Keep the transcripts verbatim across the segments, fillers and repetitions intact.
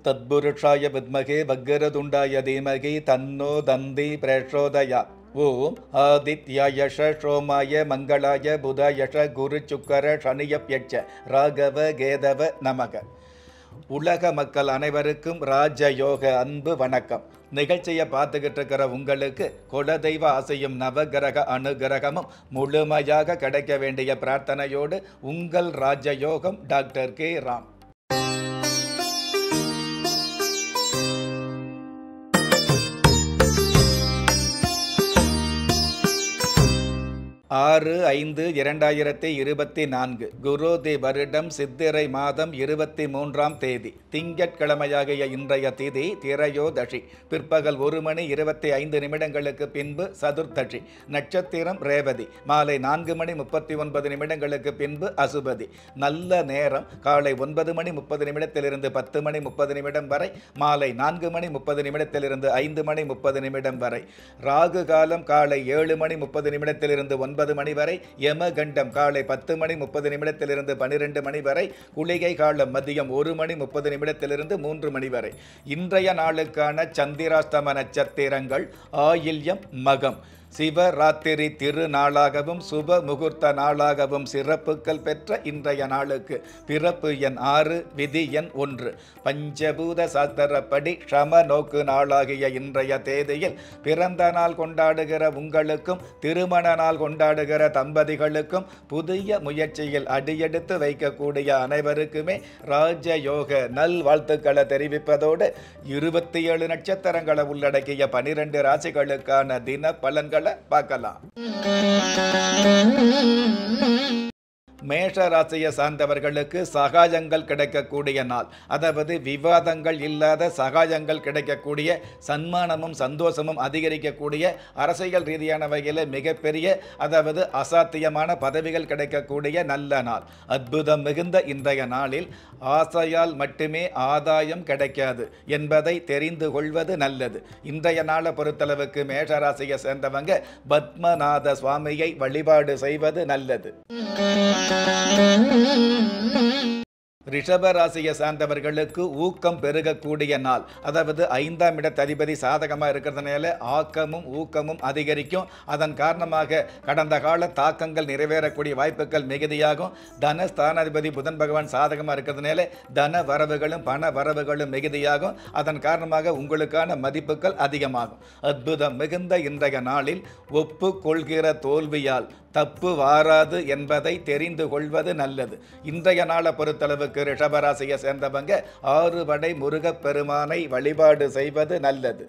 தத்புருஷாய வித்மகே வக்கரதுண்டாய தீமகி தன்னோ தந்தி பிரச்சோதயா. ஓம் ஆதித்யாயஷ சோமாய மங்களாய புதாயஷ குரு சுக்கர சனியப்யட்ச ராகவ கேதவ நமக. உலக மக்கள் அனைவருக்கும் ராஜயோக அன்பு வணக்கம். நிகழ்ச்சியை பார்த்துக்கிட்டு இருக்கிற உங்களுக்கு குலதெய்வ ஆசையும் நவகிரக அனுகிரகமும் முழுமையாக கிடைக்க வேண்டிய பிரார்த்தனையோடு உங்கள் ராஜயோகம் டாக்டர் கே ராம். ஆறு ஐந்து இரண்டாயிரத்தி இருபத்தி நான்கு குரோதி வருடம் சித்திரை மாதம் இருபத்தி மூன்றாம் தேதி திங்கட்கிழமையாகிய இன்றைய திதி திரையோதசி. பிற்பகல் ஒரு மணி இருபத்தி ஐந்து நிமிடங்களுக்கு பின்பு சதுர்த்தசி. நட்சத்திரம் ரேவதி. மாலை நான்கு மணி முப்பத்தி ஒன்பது நிமிடங்களுக்கு பின்பு அசுபதி. நல்ல நேரம் காலை ஒன்பது மணி முப்பது நிமிடத்திலிருந்து பத்து மணி முப்பது நிமிடம் வரை. மாலை நான்கு மணி முப்பது நிமிடத்திலிருந்து ஐந்து மணி முப்பது நிமிடம் வரை. ராகு காலம் காலை ஏழு மணி முப்பது நிமிடத்திலிருந்து ஒன்பது மணி வரை. யமகண்டம் காலை பத்து மணி முப்பது நிமிடத்திலிருந்து பனிரெண்டு மணி வரை. குளிகை காலம் மதியம் ஒரு மணி முப்பது நிமிடத்திலிருந்து மூன்று மணி வரை. இன்றைய நாளுக்கான சந்திராஷ்டம நட்சத்திரங்கள் ஆயில்யம் மகம். சிவராத்திரி திருநாளாகவும் சுப முகூர்த்த நாளாகவும் சிறப்புகள் பெற்ற இன்றைய நாளுக்கு பிறப்பு எண் ஆறு, விதி எண் ஒன்று. பஞ்சபூத சாஸ்திரப்படி ஷம நோக்கு நாளாகிய இன்றைய தேதியில் பிறந்த நாள் கொண்டாடுகிற உங்களுக்கும் திருமண நாள் கொண்டாடுகிற தம்பதிகளுக்கும் புதிய முயற்சியில் அடியெடுத்து வைக்கக்கூடிய அனைவருக்குமே ராஜயோக நல் வாழ்த்துக்களை தெரிவிப்பதோடு இருபத்தி ஏழு நட்சத்திரங்களை உள்ளடக்கிய பனிரெண்டு ராசிகளுக்கான தின பலன்கள் பார்க்கலாம். மேஷ ராசியை சார்ந்தவர்களுக்கு சகாயங்கள் கிடைக்கக்கூடிய நாள். அதாவது விவாதங்கள் இல்லாத சகாயங்கள் கிடைக்கக்கூடிய, சன்மானமும் சந்தோஷமும் அதிகரிக்கக்கூடிய, அரசியல் ரீதியான வகையில் மிகப்பெரிய அதாவது அசாத்தியமான பதவிகள் கிடைக்கக்கூடிய நல்ல நாள். அற்புதம் மிகுந்த இன்றைய நாளில் ஆசையால் மட்டுமே ஆதாயம் கிடைக்காது என்பதை தெரிந்து கொள்வது நல்லது. இன்றைய நாளை பொறுத்தளவுக்கு மேஷராசியை சேர்ந்தவங்க பத்மநாத சுவாமியை வழிபாடு செய்வது நல்லது. ரிஷப ராசியை சார்ந்தவர்களுக்கு ஊக்கம் பெருகக்கூடிய நாள். அதாவது ஐந்தாம் இடத்து அதிபதி சாதகமாக இருக்கிறதுனால ஆக்கமும் ஊக்கமும் அதிகரிக்கும். அதன் காரணமாக கடந்த கால தாக்கங்கள் நிறைவேறக்கூடிய வாய்ப்புகள் மிகுதியாகும். தனஸ்தானாதிபதி புதன் பகவான் சாதகமாக இருக்கிறதுனால தன வரவுகளும் பண வரவுகளும் மிகுதியாகும். அதன் காரணமாக உங்களுக்கான மதிப்புகள் அதிகமாகும். அற்புதம் மிகுந்த இன்றைய நாளில் ஒப்பு கொள்கிற தோல்வியால் தப்பு வாராது என்பதை தெரிந்து கொள்வது நல்லது. இன்றைய நாளை பொறுத்தளவுக்கு ரிஷபராசியை சேர்ந்தவங்க ஆறுபடை முருகப்பெருமானை வழிபாடு செய்வது நல்லது.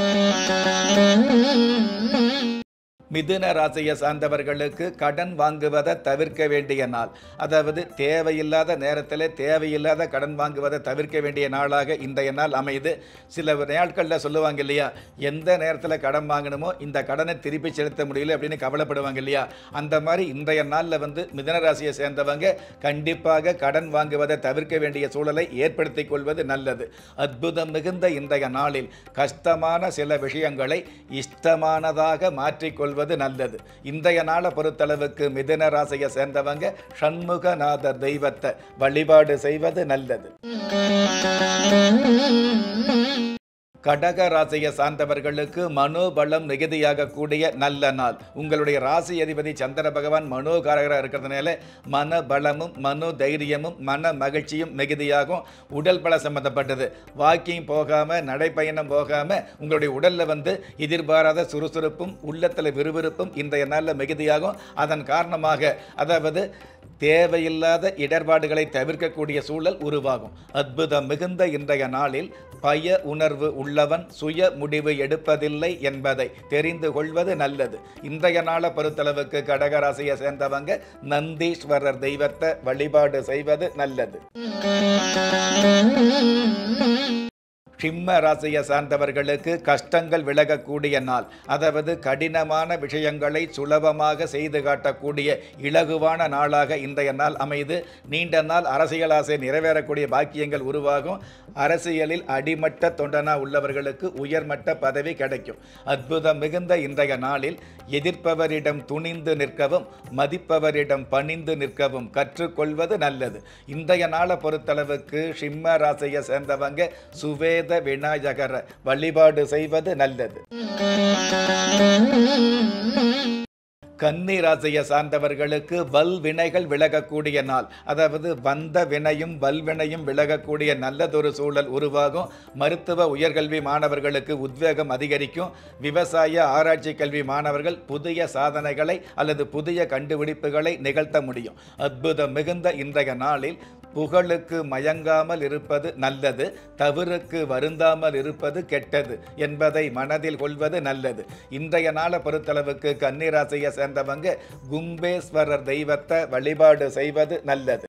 மிதுன ராசியை சார்ந்தவர்களுக்கு கடன் வாங்குவதை தவிர்க்க வேண்டிய நாள். அதாவது தேவையில்லாத நேரத்தில் தேவையில்லாத கடன் வாங்குவதை தவிர்க்க வேண்டிய நாளாக இன்றைய நாள் அமைது. சில நாட்களில் சொல்லுவாங்க இல்லையா, எந்த நேரத்தில் கடன் வாங்கணுமோ இந்த கடனை திருப்பி செலுத்த முடியல அப்படின்னு கவலைப்படுவாங்க இல்லையா. அந்த மாதிரி இன்றைய நாளில் வந்து மிதுன ராசியை சேர்ந்தவங்க கண்டிப்பாக கடன் வாங்குவதை தவிர்க்க வேண்டிய சூழலை ஏற்படுத்திக் கொள்வது நல்லது. அற்புதம் மிகுந்த இன்றைய நாளில் கஷ்டமான சில விஷயங்களை இஷ்டமானதாக மாற்றிக்கொள்வது நல்லது. இன்றைய நாளை பொறுத்தளவுக்கு மிதுன ராசியை சேர்ந்தவங்க சண்முகநாத தெய்வத்தை வழிபாடு செய்வது நல்லது. கடக ராசியை சார்ந்தவர்களுக்கு மனோபலம் மிகுதியாக கூடிய நல்ல நாள். உங்களுடைய ராசி அதிபதி சந்திர பகவான் மனோகாரகராக இருக்கிறதுனால மன பலமும் மனோ தைரியமும் மன மகிழ்ச்சியும் மிகுதியாகும். உடல் பல சம்பந்தப்பட்டது வாக்கிங் போகாமல் நடைப்பயணம் போகாமல் உங்களுடைய உடலில் வந்து எதிர்பாராத சுறுசுறுப்பும் உள்ளத்தில் விறுவிறுப்பும் இன்றைய நாளில் மிகுதியாகும். அதன் காரணமாக அதாவது தேவையில்லாத இடர்பாடுகளை தவிர்க்கக்கூடிய சூழல் உருவாகும். அற்புதம் மிகுந்த இன்றைய நாளில் பய உணர்வு உள்ளவன் சுய முடிவு எடுப்பதில்லை என்பதை தெரிந்து கொள்வது நல்லது. இன்றைய நாளை பொறுத்தளவுக்கு கடகராசியை சேர்ந்தவங்க நந்தீஸ்வரர் தெய்வத்தை வழிபாடு செய்வது நல்லது. சிம்ம ராசியை சார்ந்தவர்களுக்கு கஷ்டங்கள் விலகக்கூடிய நாள். அதாவது கடினமான விஷயங்களை சுலபமாக செய்து காட்டக்கூடிய இலகுவான நாளாக இன்றைய நாள் அமைது. நீண்ட நாள் அரசியல் ஆசை நிறைவேறக்கூடிய பாக்கியங்கள் உருவாகும். அரசியலில் அடிமட்ட தொண்டனா உள்ளவர்களுக்கு உயர்மட்ட பதவி கிடைக்கும். அற்புதம் மிகுந்த இன்றைய நாளில் எதிர்ப்பவரிடம் துணிந்து நிற்கவும் மதிப்பவரிடம் பணிந்து நிற்கவும் கற்றுக்கொள்வது நல்லது. இன்றைய நாளை பொறுத்தளவுக்கு சிம்ம ராசியை சேர்ந்தவங்க சுவேத விநாயகரை வழிபாடு செய்வது நல்லது. கன்னி ராசியை சார்ந்தவர்களுக்கு வல் வினைகள் விலகக்கூடிய நாள். அதாவது வந்த வினையும் வல்வினையும் விலகக்கூடிய நல்லதொரு சூழல் உருவாகும். மருத்துவ உயர்கல்வி மாணவர்களுக்கு உத்வேகம் அதிகரிக்கும். விவசாய ஆராய்ச்சி கல்வி மாணவர்கள் புதிய சாதனைகளை அல்லது புதிய கண்டுபிடிப்புகளை நிகழ்த்த முடியும். அற்புதம் மிகுந்த இன்றைய நாளில் புகழுக்கு மயங்காமல் இருப்பது நல்லது, தவறுக்கு வருந்தாமல் இருப்பது கெட்டது என்பதை மனதில் கொள்வது நல்லது. இன்றைய நாளை பொறுத்தளவுக்கு கன்னிராசியை சேர்ந்தவங்க கும்பேஸ்வரர் தெய்வத்தை வழிபாடு செய்வது நல்லது.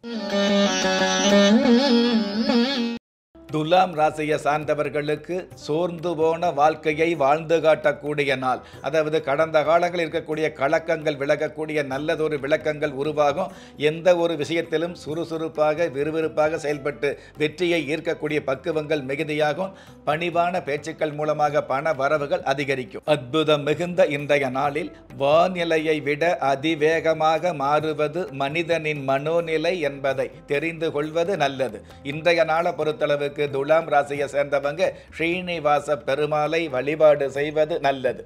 துலாம் ராசியை சார்ந்தவர்களுக்கு சோர்ந்து போன வாழ்க்கையை வாழ்ந்து காட்டக்கூடிய நாள். அதாவது கடந்த காலங்களில் இருக்கக்கூடிய கலக்கங்கள் விலகக்கூடிய நல்லதொரு விளக்கங்கள் உருவாகும். எந்த ஒரு விஷயத்திலும் சுறுசுறுப்பாக விறுவிறுப்பாக செயல்பட்டு வெற்றியை ஈர்க்கக்கூடிய பக்குவங்கள் மிகுதியாகும். பணிவான பேச்சுக்கள் மூலமாக பண வரவுகள் அதிகரிக்கும். அற்புதம் மிகுந்த இன்றைய நாளில் வானிலையை விட அதிவேகமாக மாறுவது மனிதனின் மனோநிலை என்பதை தெரிந்து கொள்வது நல்லது. இன்றைய நாளை பொறுத்தளவுக்கு துலாம் ராசியை சேர்ந்தவங்க ஸ்ரீனிவாச பெருமாளை வழிபாடு செய்வது நல்லது.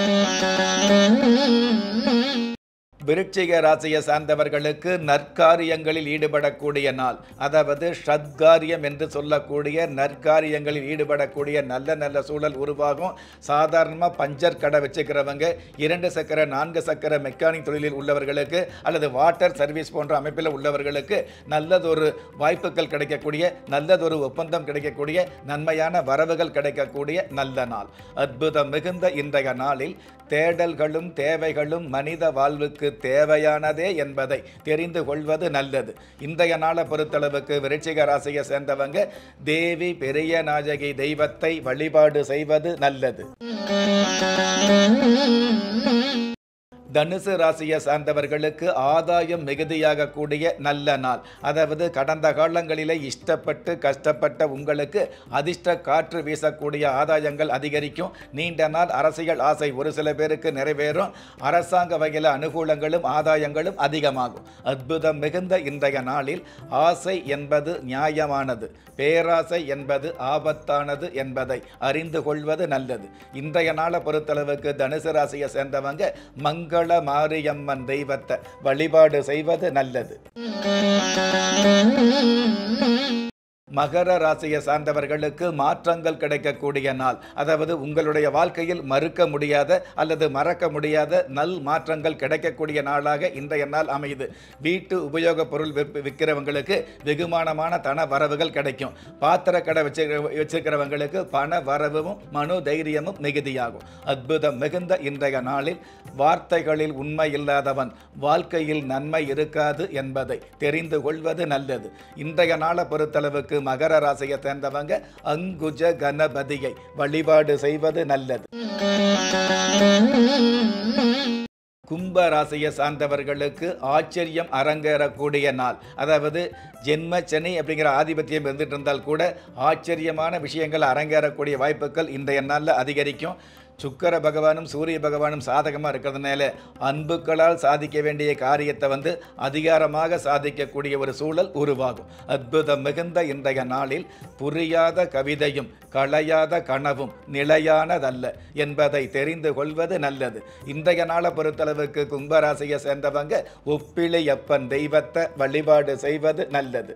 விருச்சிக ராசியை சார்ந்தவர்களுக்கு நற்காரியங்களில் ஈடுபடக்கூடிய நாள். அதாவது ஷத்காரியம் என்று சொல்லக்கூடிய நற்காரியங்களில் ஈடுபடக்கூடிய நல்ல நல்ல சூழல் உருவாகும். சாதாரணமாக பஞ்சர் கடை வச்சுக்கிறவங்க, இரண்டு சக்கர நான்கு சக்கர மெக்கானிக் தொழிலில் உள்ளவர்களுக்கு அல்லது வாட்டர் சர்வீஸ் போன்ற அமைப்பில் உள்ளவர்களுக்கு நல்லதொரு வாய்ப்புகள் கிடைக்கக்கூடிய, நல்லதொரு ஒப்பந்தம் கிடைக்கக்கூடிய, நன்மையான வரவுகள் கிடைக்கக்கூடிய நல்ல நாள். அற்புதம் மிகுந்த இன்றைய நாளில் தேடல்களும் தேவைகளும் மனித வாழ்வுக்கு தேவையானதே என்பதை தெரிந்து கொள்வது நல்லது. இன்றைய நாளை பொறுத்தளவுக்கு விருச்சிக ராசியை சேர்ந்தவங்க தேவி பெரிய நாயகி தெய்வத்தை வழிபாடு செய்வது நல்லது. தனுசு ராசியை சார்ந்தவர்களுக்கு ஆதாயம் மிகுதியாக கூடிய நல்ல நாள். அதாவது கடந்த காலங்களிலே இஷ்டப்பட்டு கஷ்டப்பட்ட உங்களுக்கு அதிர்ஷ்ட காற்று வீசக்கூடிய ஆதாயங்கள் அதிகரிக்கும். நீண்ட நாள் அரசியல் ஆசை ஒரு சில பேருக்கு நிறைவேறும். அரசாங்க வகையில் அனுகூலங்களும் ஆதாயங்களும் அதிகமாகும். அற்புதம் மிகுந்த இன்றைய நாளில் ஆசை என்பது நியாயமானது, பேராசை என்பது ஆபத்தானது என்பதை அறிந்து கொள்வது நல்லது. இன்றைய நாளை பொறுத்தளவுக்கு தனுசு ராசியை சேர்ந்தவங்க மங்கள மாரியம்மன் தெய்வத்தை வழிபாடு செய்வது நல்லது. மகர ராசியை சார்ந்தவர்களுக்கு மாற்றங்கள் கிடைக்கக்கூடிய நாள். அதாவது உங்களுடைய வாழ்க்கையில் மறுக்க முடியாத அல்லது மறக்க முடியாத நல் மாற்றங்கள் கிடைக்கக்கூடிய நாளாக இன்றைய நாள் அமையுது. வீட்டு உபயோக பொருள் விற்கிறவங்களுக்கு வெகுமானமான தன வரவுகள் கிடைக்கும். பாத்திர கடை வச்சு வச்சிருக்கிறவங்களுக்கு பண வரவும் மனோ தைரியமும் மிகுதியாகும். அற்புதம் மிகுந்த இன்றைய நாளில் வார்த்தைகளில் உண்மை இல்லாதவன் வாழ்க்கையில் நன்மை இருக்காது என்பதை தெரிந்து கொள்வது நல்லது. இன்றைய நாளை பொறுத்தளவுக்கு மகர ராசியை சேர்ந்தவங்க அங்குஜ கணபதியை வழிபாடு செய்வது நல்லது. கும்ப ராசியை சார்ந்தவர்களுக்கு ஆச்சரியம் அரங்கேறக்கூடிய நாள். அதாவது ஜென்ம சனி அப்படிங்கிற ஆதிபத்தியம் இருந்துட்டு இருந்தால் கூட ஆச்சரியமான விஷயங்கள் அரங்கேறக்கூடிய வாய்ப்புகள் இன்றைய நாளில் அதிகரிக்கும். சுக்கர பகவானும் சூரிய பகவானும் சாதகமாக இருக்கிறதுனால அன்புக்களால் சாதிக்க வேண்டிய காரியத்தை வந்து அதிகாரமாக சாதிக்கக்கூடிய ஒரு சூழல் உருவாகும். அற்புதம் மிகுந்த இன்றைய நாளில் புரியாத கவிதையும் களையாத கனவும் நிலையானதல்ல என்பதை தெரிந்து கொள்வது நல்லது. இன்றைய நாளை பொறுத்தளவுக்கு கும்பராசியை சேர்ந்தவங்க ஒப்பிலியப்பன் தெய்வத்தை வழிபாடு செய்வது நல்லது.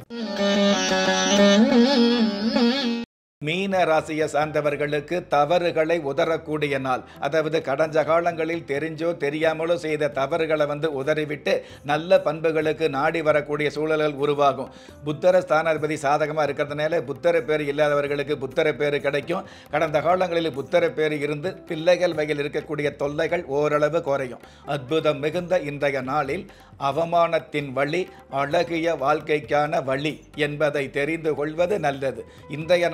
மீன ராசியை சார்ந்தவர்களுக்கு தவறுகளை உதறக்கூடிய நாள். அதாவது கடந்த காலங்களில் தெரிஞ்சோ தெரியாமலோ செய்த தவறுகளை வந்து உதறிவிட்டு நல்ல பண்புகளுக்கு நாடி வரக்கூடிய சூழல்கள் உருவாகும். புத்தர ஸ்தானாதிபதி சாதகமாக இருக்கிறதுனால புத்தர பேர் இல்லாதவர்களுக்கு புத்தர பேர் கிடைக்கும். கடந்த காலங்களில் புத்தர பேர் இருந்து பிள்ளைகள் வகையில் இருக்கக்கூடிய தொல்லைகள் ஓரளவு குறையும். அற்புதம் மிகுந்த இன்றைய நாளில் அவமானத்தின் வழி அழகிய வாழ்க்கைக்கான வழி என்பதை தெரிந்து கொள்வது நல்லது. இன்றைய நாளை பொறுத்த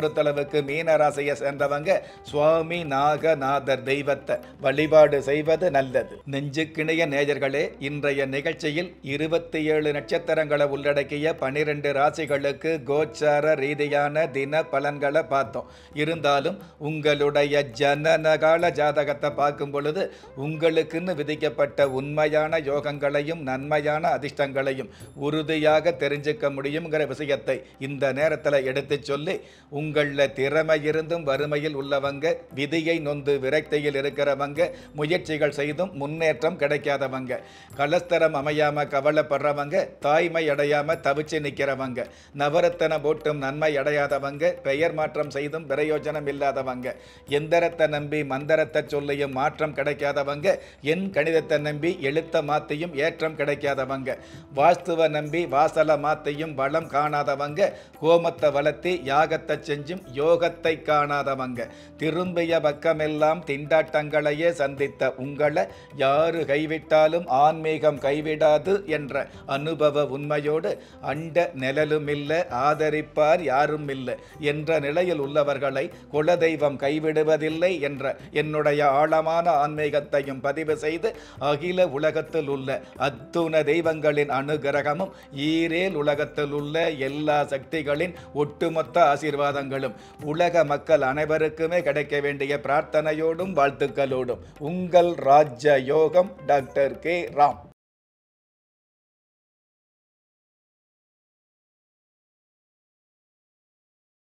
பொறுத்தளவுக்கு மீன ராசியை சேர்ந்தவங்க சுவாமி நாகநாதர் தெய்வத்தை வழிபாடு செய்வது நல்லது. நெஞ்சுக்கிணைய நேயர்களே, இன்றைய நிகழ்ச்சியில் இருபத்தி ஏழு நட்சத்திரங்களை உள்ளடக்கிய பனிரெண்டு ராசிகளுக்கு கோச்சார ரீதியான தின பலன்களை பார்த்தோம். இருந்தாலும் உங்களுடைய ஜனனகால ஜாதகத்தை பார்க்கும் பொழுது உங்களுக்குன்னு விதிக்கப்பட்ட உண்மையான யோகங்களையும் நன்மையான அதிர்ஷ்டங்களையும் உறுதியாக தெரிஞ்சுக்க முடியுங்கிற விஷயத்தை இந்த நேரத்தில் எடுத்து சொல்லி, உங்களில் திறமை இருந்தும் வறுமையில் உள்ளவங்க, விதியை நொந்து விரக்தியில் இருக்கிறவங்க, முயற்சிகள் செய்தும் முன்னேற்றம் கிடைக்காதவங்க, கலஸ்தரம் அமையாம கவலைப்படுறவங்க, தாய்மை அடையாம தவிச்சு நிற்கிறவங்க, நவரத்தன போட்டும் நன்மை அடையாதவங்க, பெயர் மாற்றம் செய்தும் பிரயோஜனம் இல்லாதவங்க, எந்திரத்தை நம்பி மந்திரத்தை சொல்லியும் மாற்றம் கிடைக்காதவங்க, என் கணிதத்தை நம்பி எழுத்த மாத்தியும் ஏற்றம் கிடைக்காதவங்க, வாஸ்துவ நம்பி வாசல மாத்தியும் வளம் காணாதவங்க, கோமத்தை வளர்த்தி யாகத்தை செஞ்சும் யோகத்தை காணாதவங்க, திரும்பிய பக்கமெல்லாம் திண்டாட்டங்களையே சந்தித்த உங்களை யாரு கைவிட்டாலும் ஆன்மீகம் கைவிடாது என்ற அனுபவ உண்மையோடு அண்ட நிழலும் இல்லை, ஆதரிப்பார் யாரும் இல்லை என்ற நிலையில் உள்ளவர்களை குலதெய்வம் கைவிடுவதில்லை என்ற என்னுடைய ஆழமான ஆன்மீகத்தையும் பதிவு செய்து, அகில உலகத்தில் உள்ள அத்துண தெய்வங்களின் அனுகிரகமும் ஈரேல் உலகத்தில் உள்ள எல்லா சக்திகளின் ஒட்டுமொத்த ஆசீர்வாதங்களும் உலக மக்கள் அனைவருக்குமே கிடைக்க வேண்டிய பிரார்த்தனையோடும் வாழ்த்துக்களோடும் உங்கள் ராஜ யோகம் டாக்டர் கே ராம்.